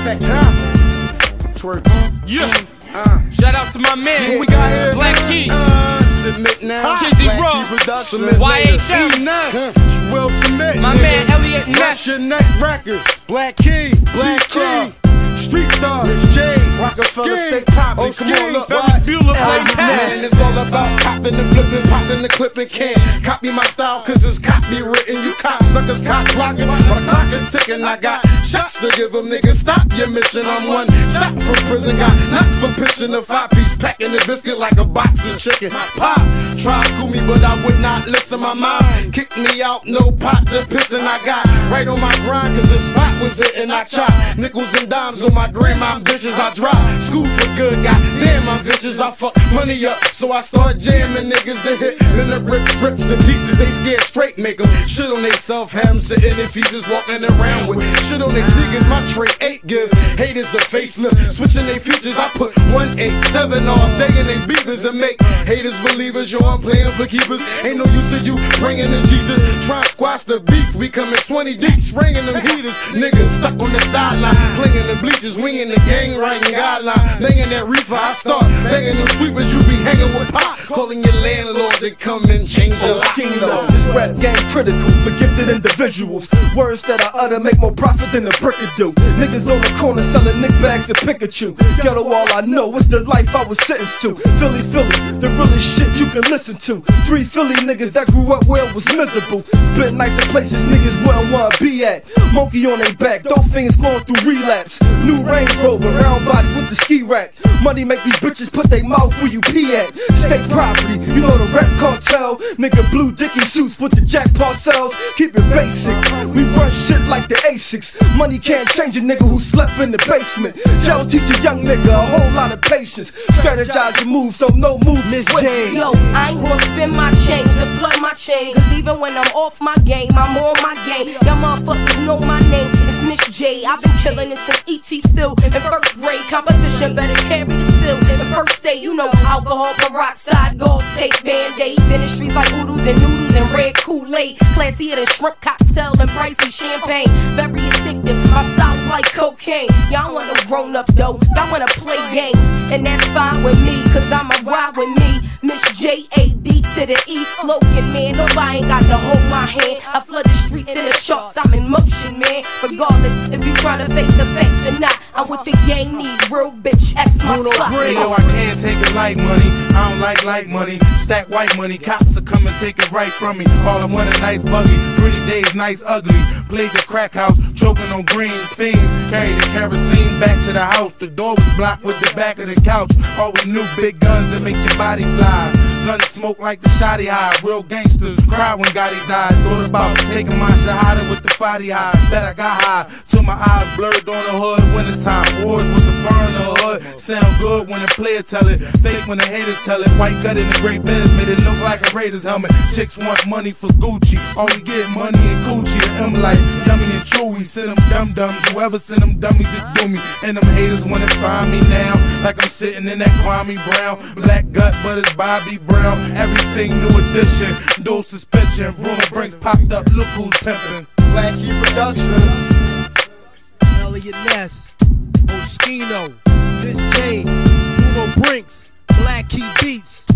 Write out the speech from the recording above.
effect. Twerk. Yeah. Shout out to my man, we got here, Black Key, Submit now. Kizzy Rowe, YHM, Will submit. my man Elliot Ness. Your neck records. Black Key. Street Dog. It's J. Rockefeller State Poppin'. Oh, Come on, look. Ferris Bueller, Hey, Black man, it's all about copping and flipping, popping the clipping. Can't copy my style cause it's copywritten. You cocksuckers cock blocking. While the clock is ticking, I got shots to give them. Niggas, stop your mission. I'm one stop from prison. Got not from pitching a 5-piece, packing the biscuit like a box of chicken. Pop, try school me, but I would not listen. My mind kicked me out, no pot to piss. And I got right on my grind cause the spot was it. And I chop nickels and dimes on my grandma bitches. I drop school for good, goddamn I'm vicious. I fuck money up, so I start jamming niggas to hit. Then the rips the pieces, they scared straight, make them shit on they self. Have them sitting in features, walking around with shit on their sneakers. My tray 8 give haters a facelift, switching they features. I put 187 all day in they beavers and make haters believers. Yo, I'm playing for keepers. Ain't no use of you bringing the Jesus. Try and squash the beef, we coming 20 deep, spraying them heaters. Niggas stuck on the sideline, playing the bleachers, winging the gang writing guideline, banging that reefer. I start banging them sweepers. You be hanging with pop, calling your landlord to come and change your life. This rap game critical for gifted individuals. Words that I utter make more profit than the brick do. Niggas on the corner selling nick bags of Pikachu. Ghetto, all I know is the life I was sentenced to. Philly, the realest shit you can listen to. 3 Philly niggas that grew up where it was miserable. Spent nights in places niggas wouldn't wanna be at. Monkey on their back, dope fiends going through relapse. New Range Rover, round body with the ski rack. Money make these bitches put their mouth where you pee at. State property, you know the rap cartel. Nigga blue dicky suits with the jackpot cells. Keep it basic, we run shit like the Asics. Money can't change a nigga who slept in the basement. Jail teach a young nigga a whole lot of patience. Strategize your moves so no moves Miss Jane. Yo, I ain't gonna spend my change to flood my chain. Cause even when I'm off my game, I'm on my game. Y'all motherfuckers know my name, it's Miss J. I've been killing it since E.T. still in first grade. Competition better carry the still in first day. You know alcohol, peroxide, gold tape, band-aids. In the streets like oodles and noodles and red Kool-Aid. Classier than shrimp cocktail and pricey champagne. Very addictive, my style's like cocaine. Y'all wanna grown up though, y'all wanna play games. And that's fine with me, cause I'ma ride with me. Miss J-A-D to the E. Logan, man, nobody ain't got to hold my hand. I flood the streets in the charts, I'm in motion, man. Regardless if you tryna face the facts or not, I'm with the gang, need real bitch, X my spot. Yo, I can't take it like money, I don't like money. Stack white money, cops will come and take it right from me. All I want a nice buggy, pretty days, nice ugly. Played the crack house, choking on green fiends. Carried the kerosene back to the house. The door was blocked with the back of the couch. All we knew, big guns that make your body fly. Guns smoke like the shotty high. Real gangsters cry when Gotti died. Thought about taking my shahada with the fatty high. That I got high till my eyes blurred on the hood. Wintertime wars with the fur in the hood. Sound good when the player tell it, fake when the hater tell it. White gut in the great Benz made it look like a Raiders helmet. Chicks want money for Gucci. All we get money and coochie. And I'm like yummy and chewy. Send them dum-dums. Whoever send them dummies to do me. And them haters wanna find me now. Like I'm sitting in that Kwame Brown. Black gut, but it's Bobby Brown. Everything new edition. Dual suspension. Bruno Brinks popped up. Look who's pimping. Black Key Productions. Elliot Ness, Moschino, Miss J, Bruno Brinks, Black Key Beats.